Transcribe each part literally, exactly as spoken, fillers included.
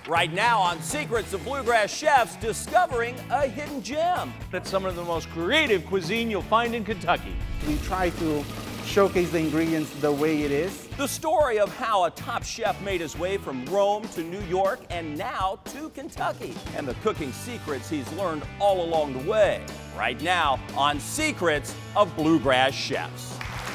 Right now on Secrets of Bluegrass Chefs, discovering a hidden gem. It's some of the most creative cuisine you'll find in Kentucky. We try to showcase the ingredients the way it is. The story of how a top chef made his way from Rome to New York and now to Kentucky, and the cooking secrets he's learned all along the way. Right now on Secrets of Bluegrass Chefs.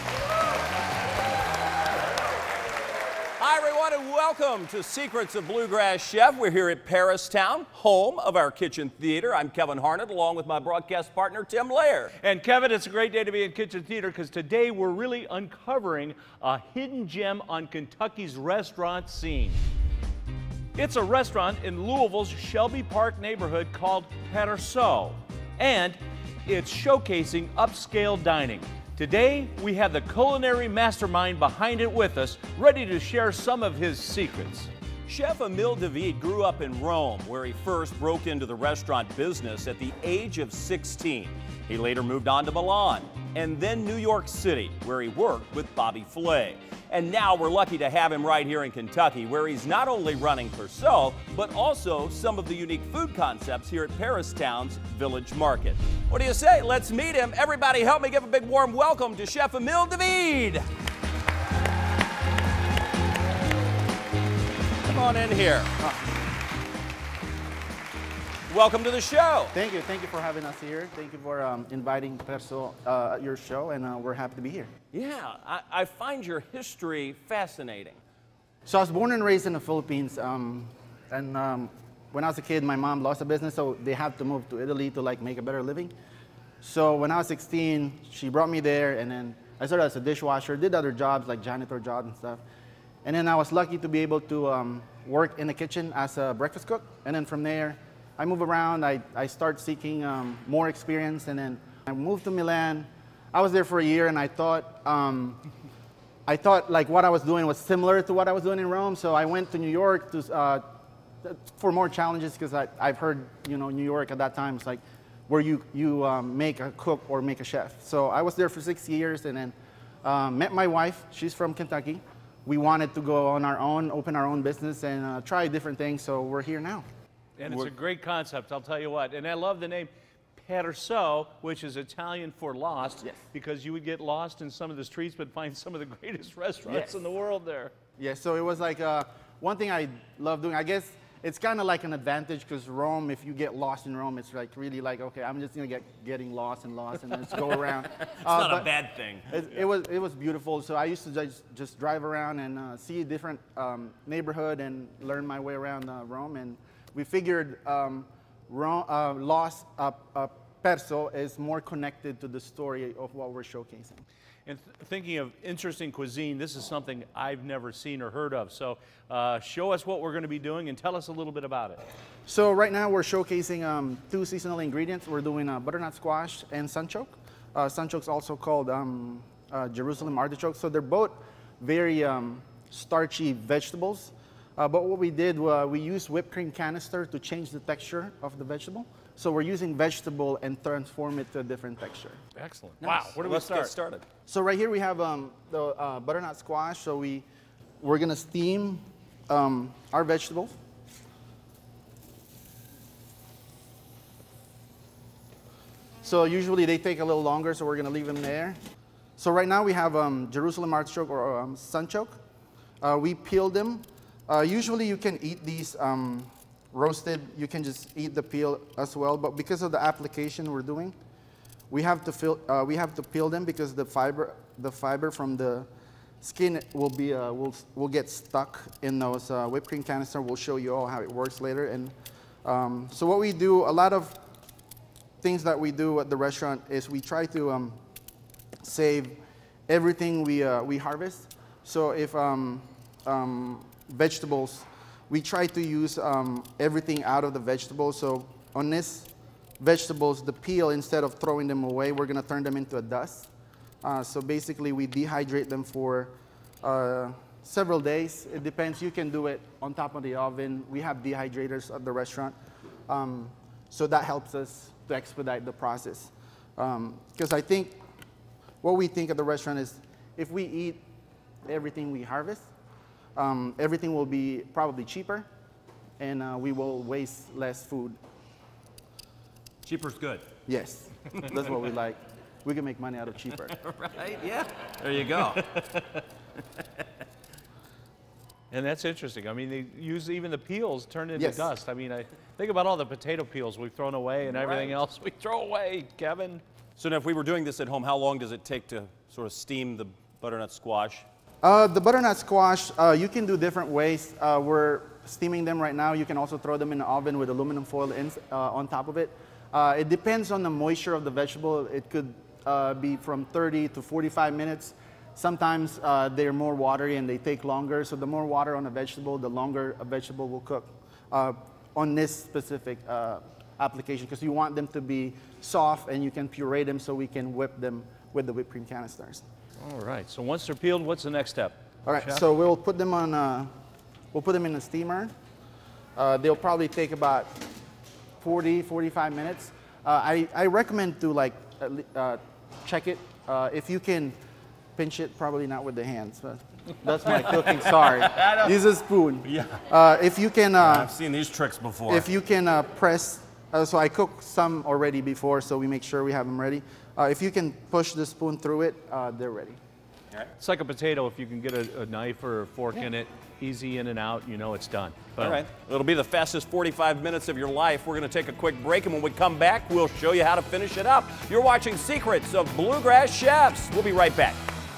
Hi everyone and welcome to Secrets of Bluegrass Chef. We're here at Perso, home of our kitchen theater. I'm Kevin Harnett along with my broadcast partner Tim Lair. And Kevin, it's a great day to be in kitchen theater because today we're really uncovering a hidden gem on Kentucky's restaurant scene. It's a restaurant in Louisville's Shelby Park neighborhood called Perso, and it's showcasing upscale dining. Today, we have the culinary mastermind behind it with us, ready to share some of his secrets. Chef Emil David grew up in Rome, where he first broke into the restaurant business at the age of sixteen. He later moved on to Milan, and then New York City, where he worked with Bobby Flay. And now we're lucky to have him right here in Kentucky, where he's not only running Perso, but also some of the unique food concepts here at Perristown's Village Market. What do you say? Let's meet him. Everybody help me give a big warm welcome to Chef Emil David. Come on in here. Welcome to the show. Thank you. Thank you for having us here. Thank you for um, inviting Perso uh, at your show, and uh, we're happy to be here. Yeah, I, I find your history fascinating. So I was born and raised in the Philippines, um, and um, when I was a kid, my mom lost a business, so they had to move to Italy to like make a better living. So when I was sixteen, she brought me there, and then I started as a dishwasher, did other jobs like janitor jobs and stuff. And then I was lucky to be able to um, work in the kitchen as a breakfast cook, and then from there, I move around, I, I start seeking um, more experience, and then I moved to Milan. I was there for a year, and I thought, um, I thought like what I was doing was similar to what I was doing in Rome, so I went to New York to, uh, for more challenges, because I've heard, you know, New York at that time is like where you, you um, make a cook or make a chef. So I was there for six years, and then um, met my wife. She's from Kentucky. We wanted to go on our own, open our own business, and uh, try different things, so we're here now. And it's a great concept, I'll tell you what. And I love the name Perso, which is Italian for lost, yes, because you would get lost in some of the streets but find some of the greatest restaurants yes. in the world there. Yeah, so it was like uh, one thing I love doing. I guess it's kind of like an advantage because Rome, if you get lost in Rome, it's like really like, okay, I'm just gonna get getting lost and lost and then just go around. It's uh, not a bad thing. It, it was it was beautiful. So I used to just just drive around and uh, see a different um, neighborhood and learn my way around uh, Rome. And we figured um, Rome, uh, Lost uh, uh, Perso is more connected to the story of what we're showcasing. And th thinking of interesting cuisine, this is something I've never seen or heard of. So uh, show us what we're going to be doing and tell us a little bit about it. So right now we're showcasing um, two seasonal ingredients. We're doing uh, butternut squash and sunchoke. Uh, sunchoke's also called um, uh, Jerusalem artichoke. So they're both very um, starchy vegetables. Uh, but what we did, uh, we used whipped cream canister to change the texture of the vegetable. So we're using vegetable and transform it to a different texture. Excellent. Nice. Wow, where do we Let's start? get started. So right here we have um, the uh, butternut squash. So we, we're gonna steam um, our vegetables. So usually they take a little longer, so we're gonna leave them there. So right now we have um, Jerusalem artichoke or um, sunchoke. Uh, we peel them. Uh, usually you can eat these um, roasted, you can just eat the peel as well, but because of the application we're doing, we have to, fill, uh, we have to peel them because the fiber, the fiber from the skin will, be, uh, will, will get stuck in those uh, whipped cream canister. We'll show you all how it works later. And um, so what we do, a lot of things that we do at the restaurant is we try to um, save everything we, uh, we harvest. So if um, um, vegetables, we try to use um, everything out of the vegetables. So on this vegetables, the peel, instead of throwing them away, we're gonna turn them into a dust. Uh, so basically we dehydrate them for uh, several days. It depends, you can do it on top of the oven. We have dehydrators at the restaurant. Um, so that helps us to expedite the process. Because um, I think what we think at the restaurant is if we eat everything we harvest, Um, everything will be probably cheaper, and uh, we will waste less food. Cheaper's good. Yes, that's what we like. We can make money out of cheaper. Right, yeah. There you go. And that's interesting. I mean, they use even the peels turn into Yes. dust. I mean, I think about all the potato peels we've thrown away and everything Right. else we throw away, Kevin. So now if we were doing this at home, how long does it take to sort of steam the butternut squash? Uh, the butternut squash, uh, you can do different ways. Uh, we're steaming them right now. You can also throw them in the oven with aluminum foil in, uh, on top of it. Uh, it depends on the moisture of the vegetable. It could uh, be from thirty to forty-five minutes. Sometimes uh, they're more watery and they take longer. So the more water on a vegetable, the longer a vegetable will cook uh, on this specific uh, application, because you want them to be soft and you can puree them so we can whip them with the whipped cream canisters. All right, so once they're peeled, what's the next step? All right, Chef? so we'll put them on, uh, we'll put them in a steamer. Uh, they'll probably take about forty, forty-five minutes. Uh, I, I recommend to like uh, check it. Uh, if you can pinch it, probably not with the hands, but that's my cooking, sorry. Use a spoon. Yeah. Uh, if you can, uh, I've seen these tricks before. if you can uh, press, uh, so I cooked some already before, so we make sure we have them ready. Uh, if you can push the spoon through it, uh, they're ready. All right. It's like a potato. If you can get a, a knife or a fork in it, easy in and out, you know it's done. Boom. All right. It'll be the fastest forty-five minutes of your life. We're going to take a quick break, and when we come back, we'll show you how to finish it up. You're watching Secrets of Bluegrass Chefs. We'll be right back.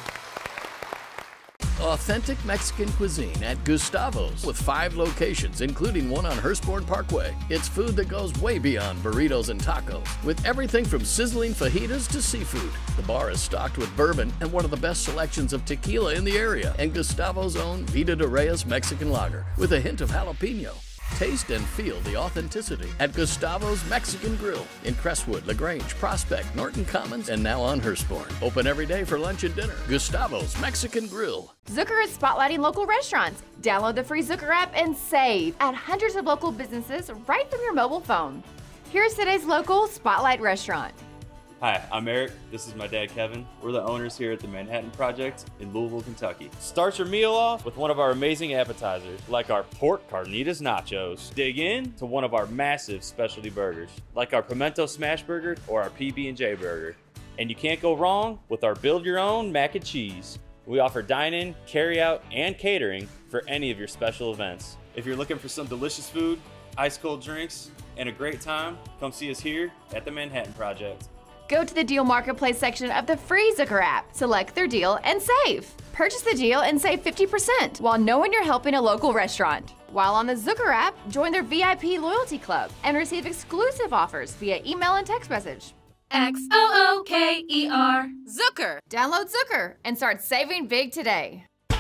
Authentic Mexican cuisine at Gustavo's with five locations, including one on Hurstbourne Parkway. It's food that goes way beyond burritos and tacos, with everything from sizzling fajitas to seafood. The bar is stocked with bourbon and one of the best selections of tequila in the area, and Gustavo's own Vida de Reyes Mexican lager with a hint of jalapeno. Taste and feel the authenticity at Gustavo's Mexican Grill in Crestwood, LaGrange, Prospect, Norton Commons, and now on Hurstbourne. Open every day for lunch and dinner. Gustavo's Mexican Grill. Zucker is spotlighting local restaurants. Download the free Zucker app and save at hundreds of local businesses right from your mobile phone. Here's today's local Spotlight restaurant. Hi, I'm Eric. This is my dad, Kevin. We're the owners here at the Manhattan Project in Louisville, Kentucky. Start your meal off with one of our amazing appetizers, like our pork carnitas nachos. Dig in to one of our massive specialty burgers, like our pimento smash burger or our P B and J burger. And you can't go wrong with our build your own mac and cheese. We offer dine-in, carry-out, and catering for any of your special events. If you're looking for some delicious food, ice cold drinks, and a great time, come see us here at the Manhattan Project. Go to the Deal Marketplace section of the free Zucker app, select their deal, and save. Purchase the deal and save fifty percent while knowing you're helping a local restaurant. While on the Zucker app, join their V I P loyalty club and receive exclusive offers via email and text message. X O O K E R. Zucker! Download Zucker and start saving big today.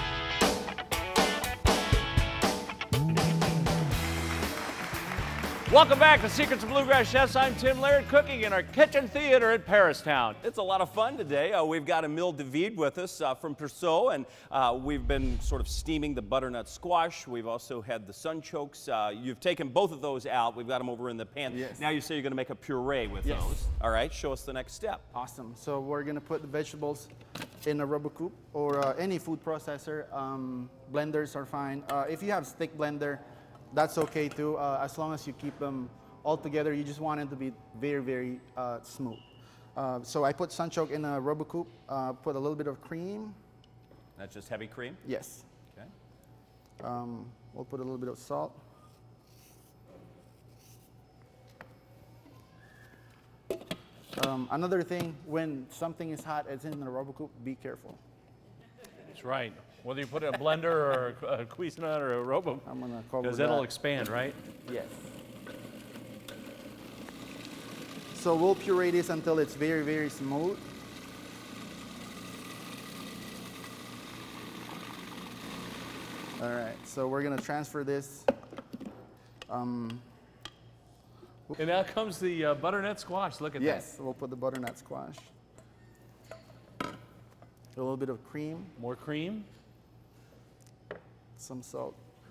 Welcome back to Secrets of Bluegrass Chefs. I'm Tim Laird, cooking in our kitchen theater at Paristown. It's a lot of fun today. Uh, we've got Emil David with us uh, from Perso, and uh, we've been sort of steaming the butternut squash. We've also had the sunchokes. Uh, you've taken both of those out. We've got them over in the pan. Yes. Now you say you're going to make a puree with Yes. those. All right, show us the next step. Awesome. So we're going to put the vegetables in a rubber coupe or uh, any food processor. Um, blenders are fine. Uh, if you have stick blender, that's okay too, uh, as long as you keep them all together. You just want it to be very, very uh, smooth. Uh, so I put sunchoke in a rubber coupe, uh, put a little bit of cream. That's just heavy cream? Yes. Okay. Um, we'll put a little bit of salt. Um, another thing, when something is hot, it's in the rubber coupe, be careful. That's right. Whether you put it in a blender or a, a Cuisinart or a Robo, I'm gonna cover because that. it'll expand, right? Yes. So we'll puree this until it's very, very smooth. All right, so we're gonna transfer this. Um, And now comes the uh, butternut squash. Look at yes, we'll put the butternut squash. A little bit of cream, that. More cream. some salt.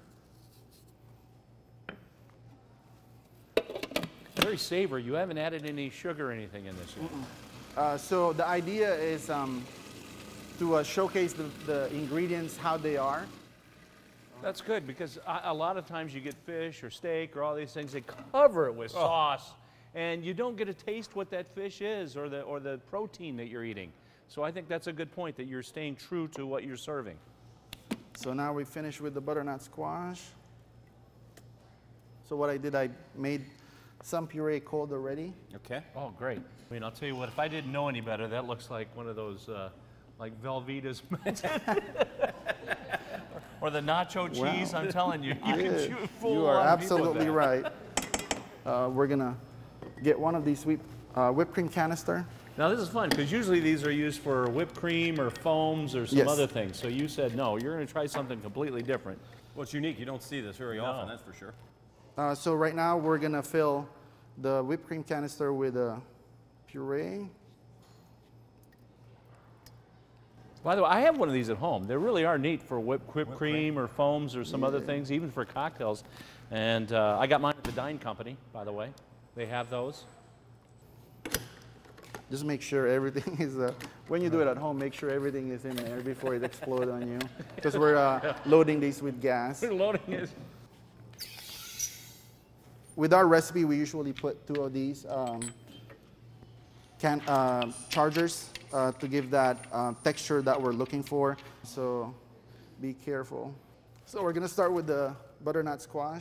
Very savory. You haven't added any sugar or anything in this yet. Uh, so the idea is um, to uh, showcase the, the ingredients, how they are. That's good, because a, a lot of times you get fish or steak or all these things, they cover it with Oh. sauce, and you don't get to taste what that fish is or the, or the protein that you're eating. So I think that's a good point, that you're staying true to what you're serving. So now we finished with the butternut squash. So what I did, I made some puree cold already. Okay. Oh, great. I mean, I'll tell you what, if I didn't know any better, that looks like one of those, uh, like Velveeta's. Or the nacho cheese, Wow. I'm telling you, you can Good. shoot fool You a are lot of people with absolutely that. right. Uh, we're gonna get one of these whip, uh, whipped cream canister. Now this is fun, because usually these are used for whipped cream or foams or some Yes. other things. So you said, no, you're going to try something completely different. Well, it's unique. You don't see this very No. often, that's for sure. Uh, so right now we're gonna fill the whipped cream canister with a puree. By the way, I have one of these at home. They really are neat for whipped, whipped cream or foams or some other things, even for cocktails. And uh, I got mine at the Dine Company, by the way. They have those. Just make sure everything is, uh, when you do it at home, make sure everything is in there before it explodes on you. Because we're uh, loading these with gas. Loading it. With our recipe, we usually put two of these um, can, uh, chargers uh, to give that uh, texture that we're looking for. So be careful. So we're gonna start with the butternut squash.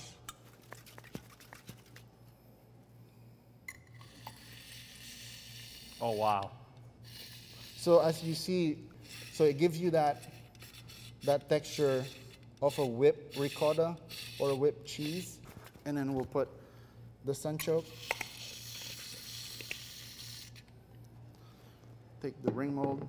Oh, wow. So as you see, so it gives you that, that texture of a whipped ricotta or a whipped cheese. And then we'll put the sunchoke. Take the ring mold.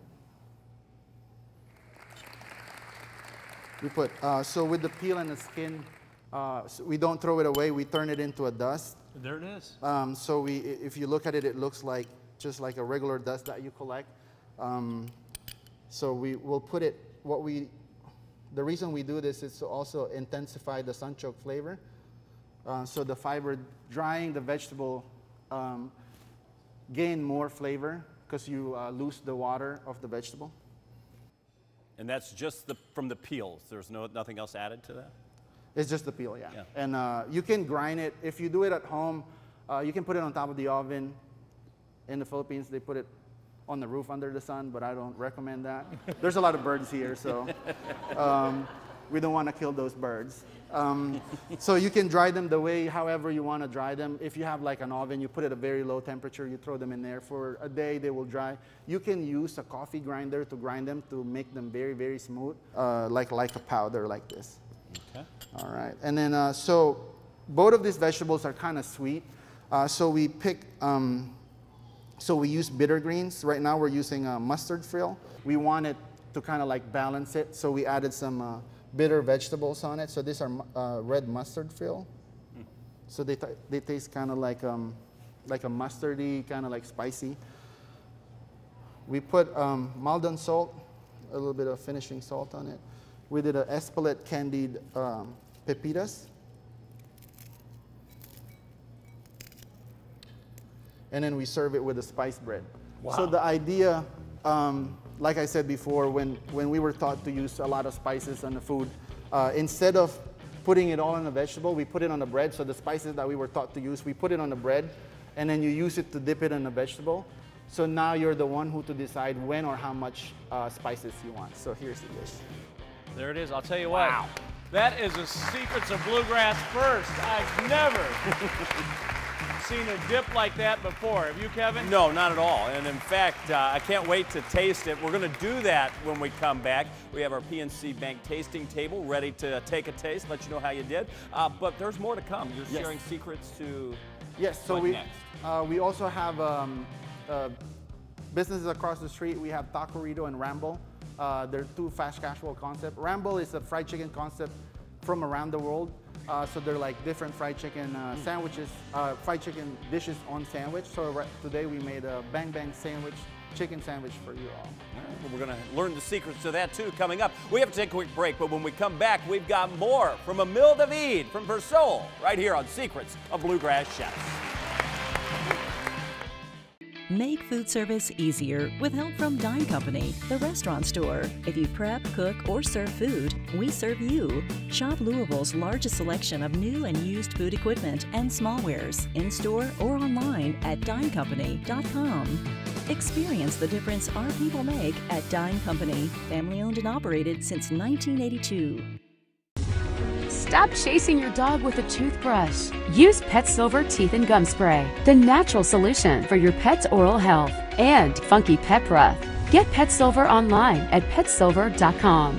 We put, uh, so with the peel and the skin, uh, so we don't throw it away, we turn it into a dust. There it is. Um, so we, if you look at it, it looks like just like a regular dust that you collect. Um, so we will put it, what we, the reason we do this is to also intensify the sunchoke flavor. Uh, so the fiber, drying the vegetable, um, gain more flavor because you uh, lose the water of the vegetable. And that's just the, from the peels. There's no, nothing else added to that? It's just the peel, yeah. Yeah. And uh, you can grind it. If you do it at home, uh, you can put it on top of the oven. In the Philippines, they put it on the roof under the sun, but I don't recommend that. There's a lot of birds here, so um, we don't want to kill those birds. Um, so you can dry them the way, however you want to dry them. If you have like an oven, you put it at a very low temperature, you throw them in there for a day, they will dry. You can use a coffee grinder to grind them to make them very, very smooth, uh, like, like a powder like this. Okay. All right, and then uh, so both of these vegetables are kind of sweet. Uh, so we pick, um, so we use bitter greens. Right now we're using uh, mustard frill. We want it to kind of like balance it, so we added some uh, bitter vegetables on it. So these are uh, red mustard frill. Mm. So they, they taste kind of like, um, like a mustardy, kind of like spicy. We put um, Maldon salt, a little bit of finishing salt on it. We did an Espelette candied um, pepitas. And then we serve it with a spice bread. Wow. So the idea, um, like I said before, when, when we were taught to use a lot of spices on the food, uh, instead of putting it all on the vegetable, we put it on the bread. So the spices that we were taught to use, we put it on the bread, and then you use it to dip it in the vegetable. So now you're the one who to decide when or how much uh, spices you want. So here's the dish. There it is. I'll tell you what. Wow. That is a Secrets of Bluegrass first. I've never seen a dip like that before. Have you, Kevin? No, not at all. And in fact, uh, I can't wait to taste it. We're going to do that when we come back. We have our P N C Bank tasting table ready to take a taste, let you know how you did. Uh, but there's more to come. You're Yes. sharing secrets to Yes, so what we, next? uh, we also have um, uh, businesses across the street. We have Taquerito and Ramble. Uh, they're two fast casual concepts. Ramble is a fried chicken concept from around the world. Uh, so they're like different fried chicken uh, sandwiches, uh, fried chicken dishes on sandwich. So right, today we made a bang bang sandwich, chicken sandwich for you all. All right, well, we're going to learn the secrets to that too coming up. We have to take a quick break, but when we come back, we've got more from Emil David from Perso right here on Secrets of Bluegrass Chefs. Make food service easier with help from Dine Company, the restaurant store. If you prep, cook, or serve food, we serve you. Shop Louisville's largest selection of new and used food equipment and smallwares in-store or online at dine company dot com. Experience the difference our people make at Dine Company, family-owned and operated since nineteen eighty-two. Stop chasing your dog with a toothbrush. Use Pet Silver Teeth and Gum Spray, the natural solution for your pet's oral health. And Funky Pet Breath. Get Pet Silver online at pet silver dot com.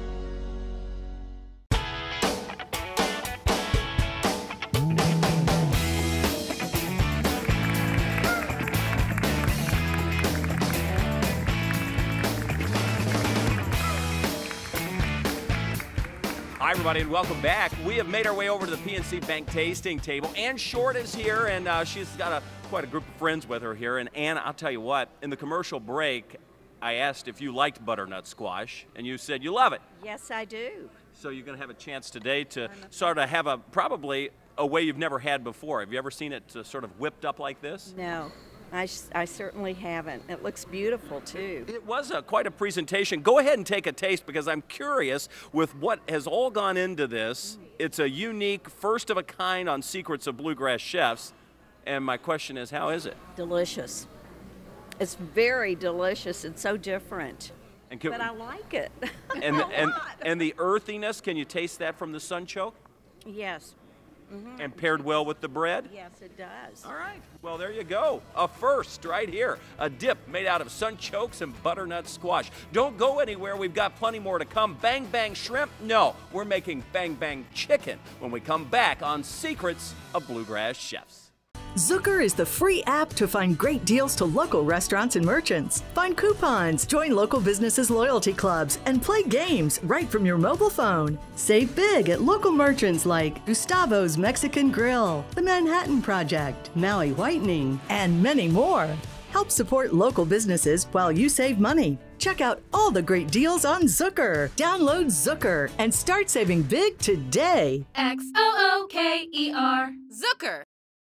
Hi, everybody, and welcome back. We have made our way over to the P N C Bank tasting table. Ann Short is here, and uh, she's got a, quite a group of friends with her here. And Ann, I'll tell you what, in the commercial break, I asked if you liked butternut squash, and you said you love it. Yes, I do. So you're going to have a chance today to sort of have a, probably a way you've never had before. Have you ever seen it uh, sort of whipped up like this? No. I, I certainly haven't. It looks beautiful, too. It was a, quite a presentation. Go ahead and take a taste because I'm curious with what has all gone into this. It's a unique, first of a kind on Secrets of Bluegrass Chefs. And my question is, how is it? Delicious. It's very delicious. It's so different. And can, but I like it. and, and, and the earthiness, can you taste that from the sunchoke? Yes. Mm-hmm. And paired well with the bread? Yes, it does. All right. Well, there you go. A first right here. A dip made out of sunchokes and butternut squash. Don't go anywhere. We've got plenty more to come. Bang Bang Shrimp? No. We're making Bang Bang Chicken when we come back on Secrets of Bluegrass Chefs. Zucker is the free app to find great deals to local restaurants and merchants. Find coupons, join local businesses' loyalty clubs, and play games right from your mobile phone. Save big at local merchants like Gustavo's Mexican Grill, The Manhattan Project, Maui Whitening, and many more. Help support local businesses while you save money. Check out all the great deals on Zucker. Download Zucker and start saving big today. X O O K E R. Zucker.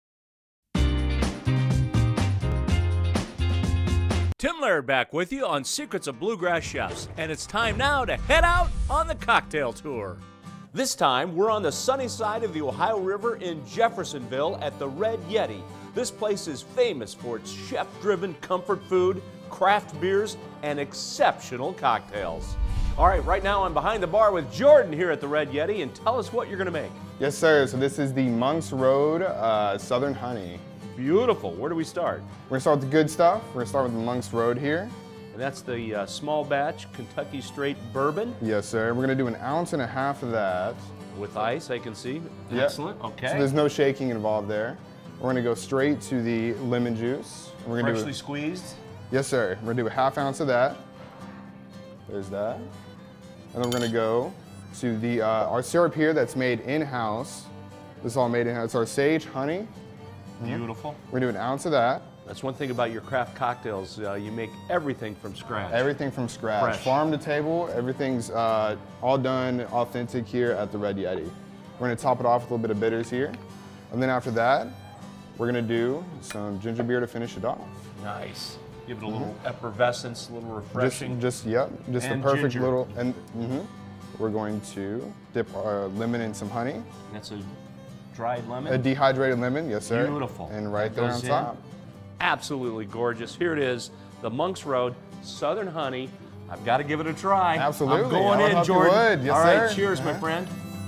Tim Laird back with you on Secrets of Bluegrass Chefs, and it's time now to head out on the cocktail tour. This time, we're on the sunny side of the Ohio River in Jeffersonville at the Red Yeti. This place is famous for its chef-driven comfort food, craft beers, and exceptional cocktails. All right, right now I'm behind the bar with Jordan here at the Red Yeti, and tell us what you're gonna make. Yes, sir. So this is the Monk's Road uh, Southern Honey. Beautiful. Where do we start? We're gonna start with the good stuff. We're gonna start with the Monk's Road here. And that's the uh, small batch Kentucky Straight Bourbon. Yes, sir. We're gonna do an ounce and a half of that. With ice, I can see. Yep. Excellent. Okay. So there's no shaking involved there. We're gonna go straight to the lemon juice. We're gonna Freshly do a, squeezed? Yes, sir. We're gonna do a half ounce of that. There's that. And then we're gonna go to the uh, our syrup here that's made in-house. This is all made in-house. It's our sage honey. Beautiful. We're gonna do an ounce of that. That's one thing about your craft cocktails. Uh, you make everything from scratch. Everything from scratch. Fresh. Farm to table, everything's uh, all done authentic here at the Red Yeti. We're gonna top it off with a little bit of bitters here. And then after that, we're gonna do some ginger beer to finish it off. Nice. Give it a little mm-hmm. effervescence, a little refreshing. Just, just yep, just and the perfect ginger. little, and mm-hmm. We're going to dip our lemon in some honey. That's a dried lemon? A dehydrated lemon, yes sir. Beautiful. And right that there on top. In. Absolutely gorgeous. Here it is, the Monk's Road Southern Honey. I've got to give it a try. Absolutely. I'm going I in, hope you Jordan. would. Yes, All right, sir. cheers, uh-huh. my friend.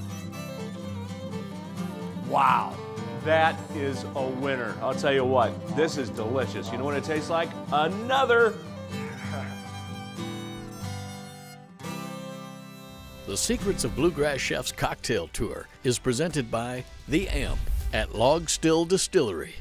Wow, that is a winner. I'll tell you what, this is delicious. You know what it tastes like? Another. The Secrets of Bluegrass Chefs Cocktail Tour is presented by The Amp at Log Still Distillery.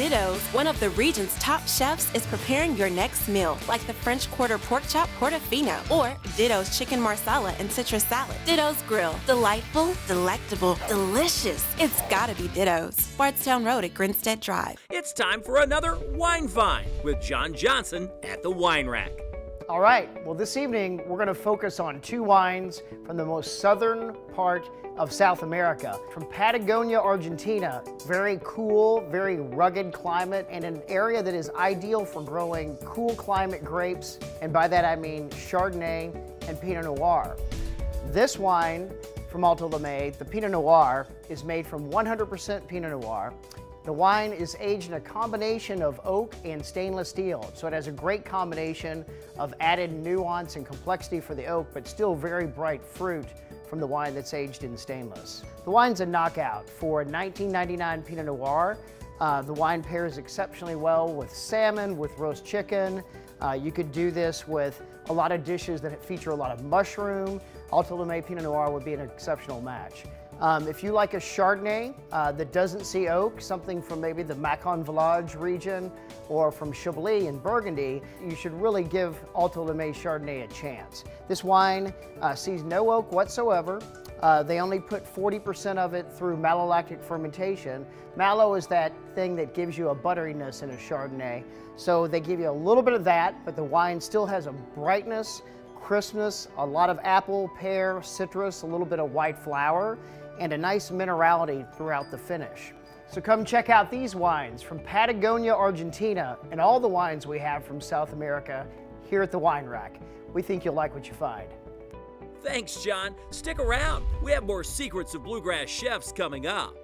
Ditto's, one of the region's top chefs is preparing your next meal, like the French Quarter Pork Chop Portofino or Ditto's Chicken Marsala and Citrus Salad. Ditto's Grill. Delightful, delectable, delicious. It's gotta be Ditto's. Bardstown Road at Grinstead Drive. It's time for another Wine Find with John Johnson at the Wine Rack. All right, well this evening we're going to focus on two wines from the most southern part of South America. From Patagonia, Argentina, very cool, very rugged climate and an area that is ideal for growing cool climate grapes, and by that I mean Chardonnay and Pinot Noir. This wine from Alto Limay, the Pinot Noir, is made from one hundred percent Pinot Noir. The wine is aged in a combination of oak and stainless steel, so it has a great combination of added nuance and complexity for the oak, but still very bright fruit from the wine that's aged in stainless. The wine's a knockout for nineteen ninety-nine Pinot Noir. Uh, the wine pairs exceptionally well with salmon, with roast chicken. Uh, you could do this with a lot of dishes that feature a lot of mushroom. Alto Limay Pinot Noir would be an exceptional match. Um, if you like a Chardonnay uh, that doesn't see oak, something from maybe the Macon Village region or from Chablis in Burgundy, you should really give Alto Limay Chardonnay a chance. This wine uh, sees no oak whatsoever. Uh, they only put forty percent of it through malolactic fermentation. Malo is that thing that gives you a butteriness in a Chardonnay. So they give you a little bit of that, but the wine still has a brightness, crispness, a lot of apple, pear, citrus, a little bit of white flower, and a nice minerality throughout the finish. So come check out these wines from Patagonia, Argentina, and all the wines we have from South America here at the Wine Rack. We think you'll like what you find. Thanks, John. Stick around. We have more Secrets of Bluegrass chefs coming up.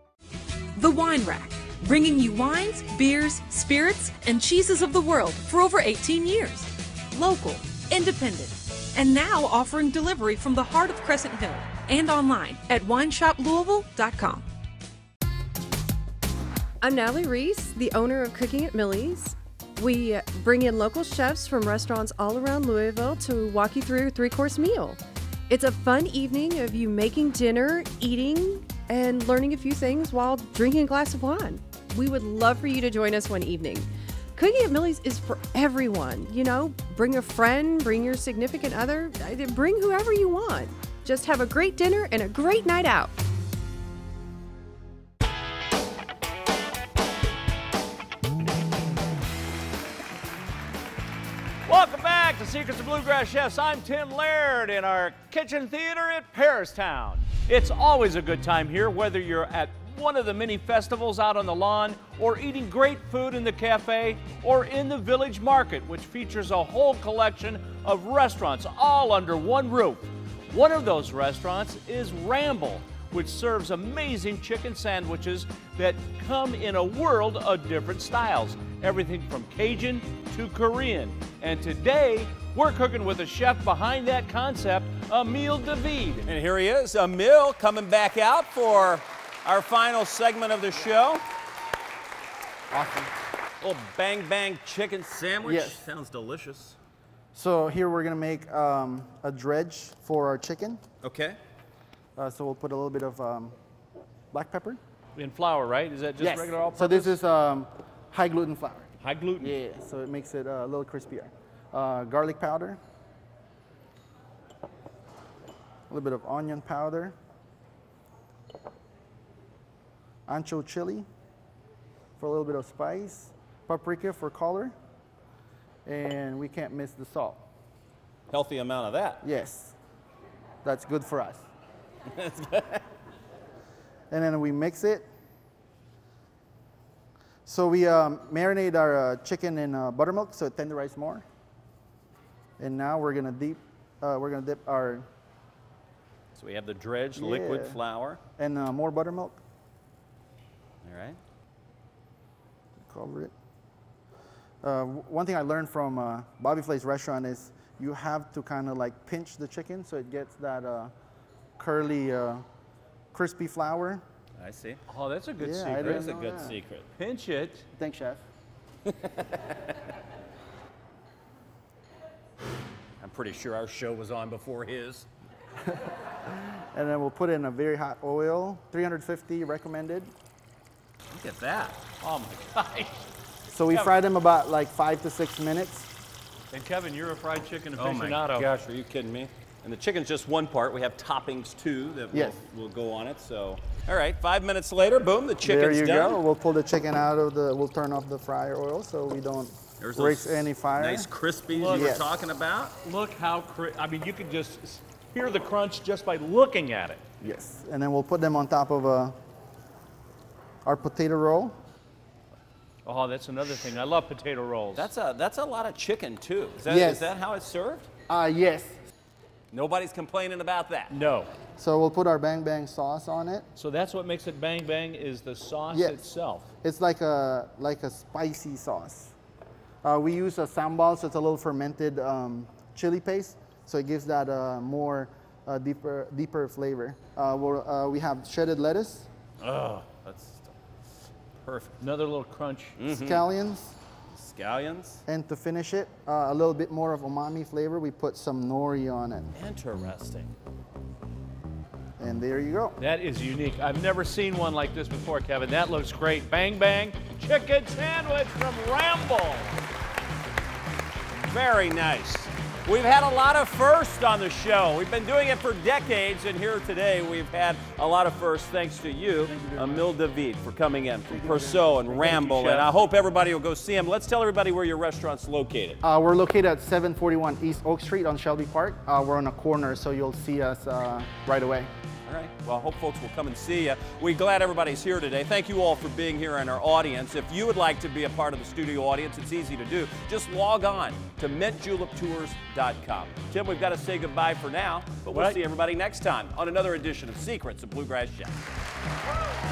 The Wine Rack, bringing you wines, beers, spirits, and cheeses of the world for over eighteen years. Local, independent, and now offering delivery from the heart of Crescent Hill and online at wine shop louisville dot com. I'm Natalie Reese, the owner of Cooking at Millie's. We bring in local chefs from restaurants all around Louisville to walk you through a three-course meal. It's a fun evening of you making dinner, eating, and learning a few things while drinking a glass of wine. We would love for you to join us one evening. Cooking at Millie's is for everyone. You know, bring a friend, bring your significant other, bring whoever you want. Just have a great dinner and a great night out. Welcome back to Secrets of Bluegrass Chefs. I'm Tim Laird in our kitchen theater at Perrystown. It's always a good time here, whether you're at one of the many festivals out on the lawn, or eating great food in the cafe, or in the village market, which features a whole collection of restaurants all under one roof. One of those restaurants is Ramble, which serves amazing chicken sandwiches that come in a world of different styles, everything from Cajun to Korean. And today, we're cooking with the chef behind that concept, Emil David. And here he is, Emil, coming back out for our final segment of the show. Awesome. Little bang bang chicken sandwich. Yes. Sounds delicious. So here we're gonna make um, a dredge for our chicken. Okay. Uh, so we'll put a little bit of um, black pepper. In flour, right? Is that just yes. regular all-purpose? So this is um, high gluten flour. High gluten? Yeah, so it makes it uh, a little crispier. Uh, garlic powder. A little bit of onion powder. Ancho chili for a little bit of spice. Paprika for color. And we can't miss the salt. Healthy amount of that. Yes. That's good for us. That's good. And then we mix it. So we um, marinate our uh, chicken in uh, buttermilk so it tenderizes more. And now we're gonna deep, uh, we're gonna dip our. So we have the dredged yeah, liquid flour. And uh, more buttermilk. All right. Cover it. Uh, one thing I learned from uh, Bobby Flay's restaurant is you have to kind of like pinch the chicken so it gets that uh, curly, uh, crispy flour. I see. Oh, that's a good yeah, secret. That's a good that. secret. Pinch it. Thanks, chef. I'm pretty sure our show was on before his. And then we'll put in a very hot oil, three hundred fifty recommended. Look at that. Oh my gosh. So we Kevin. fry them about like five to six minutes. And Kevin, you're a fried chicken Oh my aficionado. gosh, are you kidding me? And the chicken's just one part. We have toppings too that Yes. will, will go on it. So, all right, five minutes later, boom, the chicken's There you done. go. We'll pull the chicken out of the, we'll turn off the fryer oil so we don't There's break those any fire. nice crispies Look. you were Yes. talking about. Look how, cri I mean, you can just hear the crunch just by looking at it. Yes, and then we'll put them on top of uh, our potato roll. Oh, that's another thing. I love potato rolls. That's a that's a lot of chicken too. Is that, Yes. is that how it's served? Uh, yes. Nobody's complaining about that. No. So we'll put our bang bang sauce on it. So that's what makes it bang bang is the sauce Yes. itself. It's like a like a spicy sauce. Uh, we use a sambal, so it's a little fermented um, chili paste, so it gives that uh, more uh, deeper deeper flavor. Uh, we're, uh, we have shredded lettuce, Oh, That's perfect. another little crunch. Mhm. scallions, Scallions. and to finish it, uh, a little bit more of umami flavor, we put some nori on it. Interesting. And there you go. That is unique. I've never seen one like this before, Kevin. That looks great. Bang bang chicken sandwich from Ramble. Very nice. We've had a lot of firsts on the show. We've been doing it for decades, and here today we've had a lot of firsts thanks to you, Emil David, for coming in from Perso and Ramble. Chef. And I hope everybody will go see him. Let's tell everybody where your restaurant's located. Uh, we're located at seven forty-one East Oak Street on Shelby Park. Uh, we're on a corner, so you'll see us uh, right away. All right. Well, I hope folks will come and see you. We're glad everybody's here today. Thank you all for being here in our audience. If you would like to be a part of the studio audience, it's easy to do. Just log on to mint julep tours dot com. Tim, we've got to say goodbye for now, but we'll Right. see everybody next time on another edition of Secrets of Bluegrass Chef.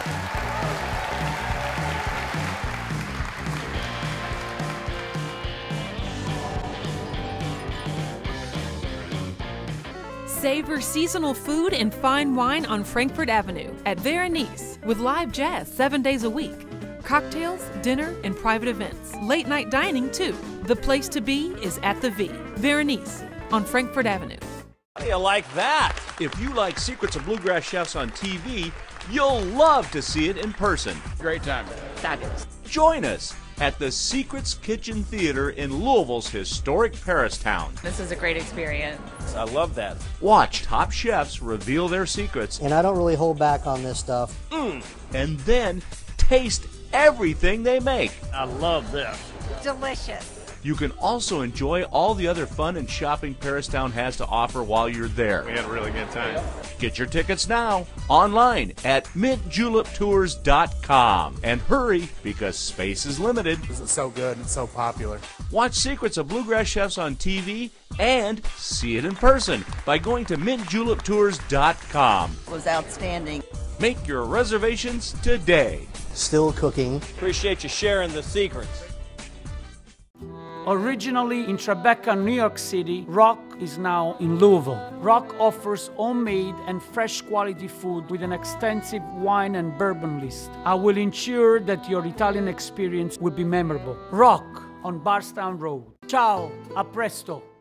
Savor seasonal food and fine wine on Frankfurt Avenue at Veronice with live jazz seven days a week. Cocktails, dinner, and private events. Late night dining too. The place to be is at the V. Veronice on Frankfurt Avenue. How do you like that? If you like Secrets of Bluegrass Chefs on T V, you'll love to see it in person. Great time. Fabulous. Join us at the Secrets Kitchen Theater in Louisville's historic Paristown. This is a great experience. I love that. Watch top chefs reveal their secrets. And I don't really hold back on this stuff. Mm. And then taste everything they make. I love this. Delicious. You can also enjoy all the other fun and shopping Paristown has to offer while you're there. We had a really good time. Get your tickets now online at mint julep tours dot com. And hurry, because space is limited. This is so good and so popular. Watch Secrets of Bluegrass Chefs on T V and see it in person by going to mint julep tours dot com. It was outstanding. Make your reservations today. Still cooking. Appreciate you sharing the secrets. Originally in Tribeca, New York City, Rock is now in Louisville. Rock offers homemade and fresh quality food with an extensive wine and bourbon list. I will ensure that your Italian experience will be memorable. Rock on Barstown Road. Ciao, a presto.